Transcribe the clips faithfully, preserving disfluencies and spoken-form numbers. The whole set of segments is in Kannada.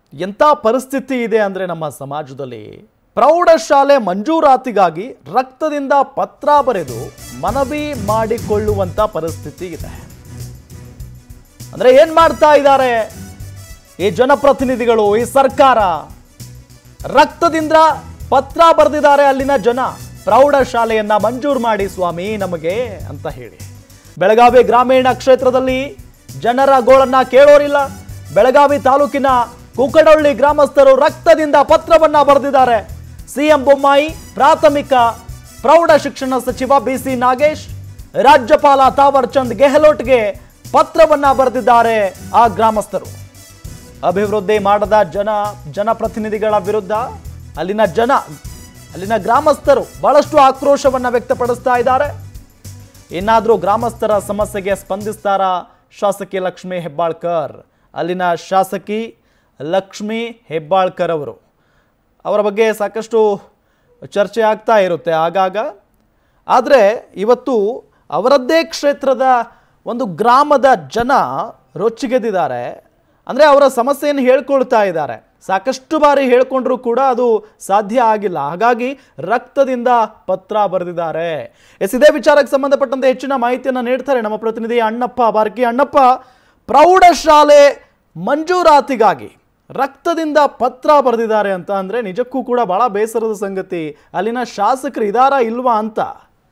ಎಂಥ ಪರಿಸ್ಥಿತಿ ಇದೆ ಅಂದರೆ ನಮ್ಮ ಸಮಾಜದಲ್ಲಿ ಪ್ರೌಢಶಾಲೆ ಮಂಜೂರಾತಿಗಾಗಿ ರಕ್ತದಿಂದ ಪತ್ರ ಬರೆದು ಮನವಿ ಮಾಡಿಕೊಳ್ಳುವಂಥ ಪರಿಸ್ಥಿತಿ ಇದೆ. ಅಂದರೆ ಏನು ಮಾಡ್ತಾ ಇದ್ದಾರೆ ಈ ಜನಪ್ರತಿನಿಧಿಗಳು, ಈ ಸರ್ಕಾರ? ರಕ್ತದಿಂದ ಪತ್ರ ಬರೆದಿದ್ದಾರೆ ಅಲ್ಲಿನ ಜನ, ಪ್ರೌಢಶಾಲೆಯನ್ನ ಮಂಜೂರು ಮಾಡಿ ಸ್ವಾಮಿ ನಮಗೆ ಅಂತ ಹೇಳಿ. ಬೆಳಗಾವಿ ಗ್ರಾಮೀಣ ಕ್ಷೇತ್ರದಲ್ಲಿ ಜನರ ಗೋಳನ್ನ ಕೇಳೋರಿಲ್ಲ. ಬೆಳಗಾವಿ ತಾಲೂಕಿನ ಕುಕಡೊಳ್ಳಿ ಗ್ರಾಮಸ್ಥರು ರಕ್ತದಿಂದ ಪತ್ರವನ್ನ ಬರೆದಿದ್ದಾರೆ. ಸಿಎಂ ಬೊಮ್ಮಾಯಿ, ಪ್ರಾಥಮಿಕ ಪ್ರೌಢ ಶಿಕ್ಷಣ ಸಚಿವ ಬಿಸಿ ನಾಗೇಶ್, ರಾಜ್ಯಪಾಲ ತಾವರ್ ಚಂದ್ ಗೆಹ್ಲೋಟ್ಗೆ ಪತ್ರವನ್ನ ಬರೆದಿದ್ದಾರೆ ಆ ಗ್ರಾಮಸ್ಥರು. ಅಭಿವೃದ್ಧಿ ಮಾಡದ ಜನ ಜನಪ್ರತಿನಿಧಿಗಳ ವಿರುದ್ಧ ಅಲ್ಲಿನ ಜನ ಅಲ್ಲಿನ ಗ್ರಾಮಸ್ಥರು ಬಹಳಷ್ಟು ಆಕ್ರೋಶವನ್ನ ವ್ಯಕ್ತಪಡಿಸ್ತಾ ಇದ್ದಾರೆ. ಇನ್ನಾದರೂ ಗ್ರಾಮಸ್ಥರ ಸಮಸ್ಯೆಗೆ ಸ್ಪಂದಿಸ್ತಾರ ಶಾಸಕಿ ಲಕ್ಷ್ಮೀ ಹೆಬ್ಬಾಳ್ಕರ್? ಅಲ್ಲಿನ ಶಾಸಕಿ ಲಕ್ಷ್ಮೀ ಹೆಬ್ಬಾಳ್ಕರ್ ಅವರು, ಅವರ ಬಗ್ಗೆ ಸಾಕಷ್ಟು ಚರ್ಚೆ ಆಗ್ತಾ ಇರುತ್ತೆ ಆಗಾಗ. ಆದರೆ ಇವತ್ತು ಅವರದ್ದೇ ಕ್ಷೇತ್ರದ ಒಂದು ಗ್ರಾಮದ ಜನ ರೊಚ್ಚಿಗೆದ್ದಿದ್ದಾರೆ. ಅಂದರೆ ಅವರ ಸಮಸ್ಯೆಯನ್ನು ಹೇಳ್ಕೊಳ್ತಾ ಇದ್ದಾರೆ. ಸಾಕಷ್ಟು ಬಾರಿ ಹೇಳ್ಕೊಂಡ್ರೂ ಕೂಡ ಅದು ಸಾಧ್ಯ ಆಗಿಲ್ಲ. ಹಾಗಾಗಿ ರಕ್ತದಿಂದ ಪತ್ರ ಬರೆದಿದ್ದಾರೆ. ಎಸ್, ಇದೇ ವಿಚಾರಕ್ಕೆ ಸಂಬಂಧಪಟ್ಟಂತೆ ಹೆಚ್ಚಿನ ಮಾಹಿತಿಯನ್ನು ನೀಡ್ತಾರೆ ನಮ್ಮ ಪ್ರತಿನಿಧಿ ಅಣ್ಣಪ್ಪ ಬಾರ್ಕಿ. ಅಣ್ಣಪ್ಪ, ಪ್ರೌಢಶಾಲೆ ಮಂಜೂರಾತಿಗಾಗಿ ರಕ್ತದಿಂದ ಪತ್ರ ಬರೆದಿದ್ದಾರೆ ಅಂತ ಅಂದರೆ ನಿಜಕ್ಕೂ ಕೂಡ ಬಹಳ ಬೇಸರದ ಸಂಗತಿ. ಅಲ್ಲಿನ ಶಾಸಕರು ಇದಾರಾ ಇಲ್ವಾ ಅಂತ?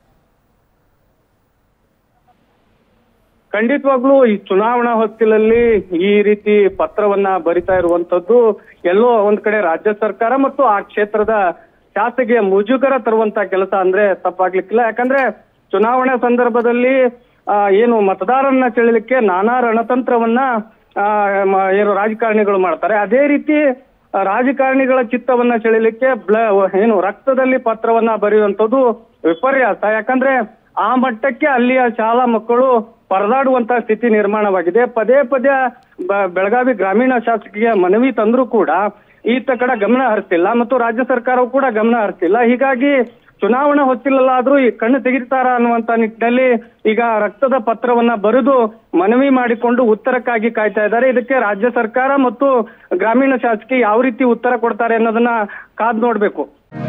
ಖಂಡಿತವಾಗ್ಲೂ ಈ ಚುನಾವಣಾ ಹೊತ್ತಿಲಲ್ಲಿ ಈ ರೀತಿ ಪತ್ರವನ್ನ ಬರಿತಾ ಇರುವಂತದ್ದು ಎಲ್ಲೋ ಒಂದ್ ಕಡೆ ರಾಜ್ಯ ಸರ್ಕಾರ ಮತ್ತು ಆ ಕ್ಷೇತ್ರದ ಶಾಸಕಿಯ ಮುಜುಗರ ತರುವಂತ ಕೆಲಸ ಅಂದ್ರೆ ತಪ್ಪಾಗ್ಲಿಕ್ಕಿಲ್ಲ. ಯಾಕಂದ್ರೆ ಚುನಾವಣಾ ಸಂದರ್ಭದಲ್ಲಿ ಆ ಏನು ಮತದಾರರನ್ನ ಸೆಳೆಯಲಿಕ್ಕೆ ನಾನಾ ರಣತಂತ್ರವನ್ನ ಆ ಏನು ರಾಜಕಾರಣಿಗಳು ಮಾಡ್ತಾರೆ. ಅದೇ ರೀತಿ ರಾಜಕಾರಣಿಗಳ ಚಿತ್ತವನ್ನ ಸೆಳೆಯಲಿಕ್ಕೆ ಬ್ಲ ಏನು ರಕ್ತದಲ್ಲಿ ಪತ್ರವನ್ನ ಬರೆಯುವಂಥದ್ದು ವಿಪರ್ಯಾಸ. ಯಾಕಂದ್ರೆ ಆ ಮಟ್ಟಕ್ಕೆ ಅಲ್ಲಿಯ ಶಾಲಾ ಮಕ್ಕಳು ಪರದಾಡುವಂತ ಸ್ಥಿತಿ ನಿರ್ಮಾಣವಾಗಿದೆ. ಪದೇ ಪದೇ ಬೆಳಗಾವಿ ಗ್ರಾಮೀಣ ಶಾಸಕಿಗೆ ಮನವಿ ತಂದ್ರೂ ಕೂಡ ಈತ ಕಡೆ ಗಮನ ಹರಿಸ್ತಿಲ್ಲ ಮತ್ತು ರಾಜ್ಯ ಸರ್ಕಾರವು ಕೂಡ ಗಮನ ಹರಿಸ್ತಿಲ್ಲ. ಹೀಗಾಗಿ ಚುನಾವಣಾ ಹೊತ್ತಿಲಲ್ಲಾದ್ರೂ ಈ ಕಣ್ಣು ತೆಗಿತಾರ ಅನ್ನುವಂತ ನಿಟ್ಟಿನಲ್ಲಿ ಈಗ ರಕ್ತದ ಪತ್ರವನ್ನ ಬರೆದು ಮನವಿ ಮಾಡಿಕೊಂಡು ಉತ್ತರಕ್ಕಾಗಿ ಕಾಯ್ತಾ ಇದ್ದಾರೆ. ಇದಕ್ಕೆ ರಾಜ್ಯ ಸರ್ಕಾರ ಮತ್ತು ಗ್ರಾಮೀಣ ಶಾಸಕಿ ಯಾವ ರೀತಿ ಉತ್ತರ ಕೊಡ್ತಾರೆ ಅನ್ನೋದನ್ನ ಕಾದ್ ನೋಡ್ಬೇಕು.